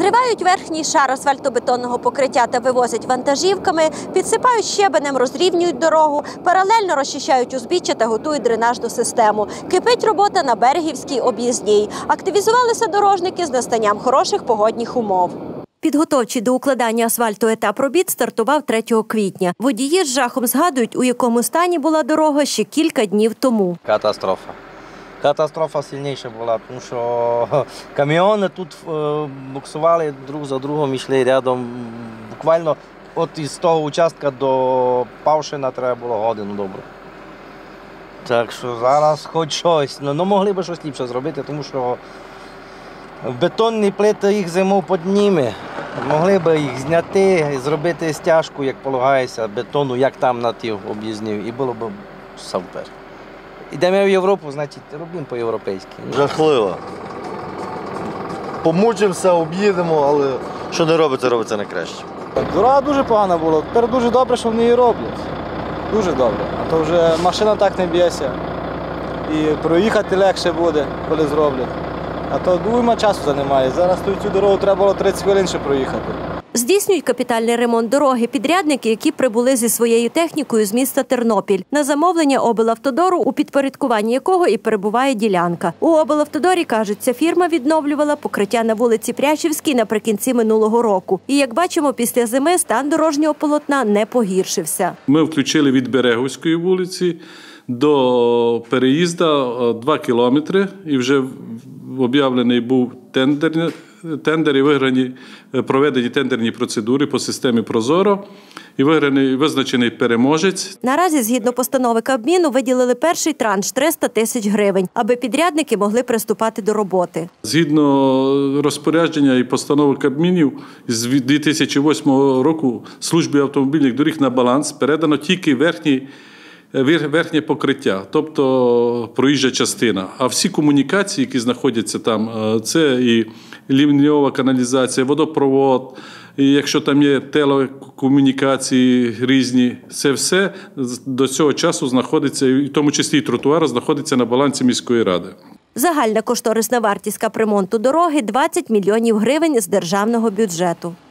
Зривають верхній шар асфальтобетонного покриття та вивозять вантажівками, підсипають щебенем, розрівнюють дорогу, паралельно розчищають узбіччя та готують дренажну систему. Кипить робота на Берегівській об'їзній. Активізувалися дорожники з настанням хороших погодних умов. Підготовчий до укладання асфальту етап робіт стартував 3 квітня. Водії з жахом згадують, у якому стані була дорога ще кілька днів тому. Катастрофа. Катастрофа сильніша була, тому що каміони тут буксували друг за другом, йшли рядом. Буквально от із того участка до Павшина треба було годину добре. Так що зараз хоч щось, ну могли б щось ліпше зробити, тому що бетонні плити їх зиму підніме. Могли б їх зняти, зробити стяжку, як полагається, бетону, як там на тих об'їзнів, і було б супер. Йдемо в Європу, значить, робимо по-європейськи. Жахливо. Помучимося, об'їдемо, але що не робиться, робиться не краще. Дорога дуже погана була, тепер дуже добре, що вони її роблять. Дуже добре. А то вже машина так не б'ється. І проїхати легше буде, коли зроблять. А то дуйма часу займає. Зараз цю дорогу треба було 30 хвилин ще проїхати. Здійснюють капітальний ремонт дороги підрядники, які прибули зі своєю технікою з міста Тернопіль. На замовлення облавтодору, у підпорядкуванні якого і перебуває ділянка. У облавтодорі, кажуть, ця фірма відновлювала покриття на вулиці Прящівській наприкінці минулого року. І, як бачимо, після зими стан дорожнього полотна не погіршився. Ми включили від Берегівської вулиці до переїзду 2 кілометри і вже об'явлений був тендер і проведені тендерні процедури по системі «Прозоро» і визначений переможець. Наразі, згідно постанови Кабміну, виділили перший транш – 300 тисяч гривень, аби підрядники могли приступати до роботи. Згідно розпорядження і постанови Кабмінів, з 2008 року службі автомобільних доріг на баланс передано тільки верхнє покриття, тобто проїжджа частина. А всі комунікації, які знаходяться там, це і лівньова каналізація, водопровод, і якщо там є телекомунікації різні, це все до цього часу знаходиться, і в тому числі і тротуари, знаходиться на балансі міської ради. Загальна кошторисна вартість капремонту дороги – 20 мільйонів гривень з державного бюджету.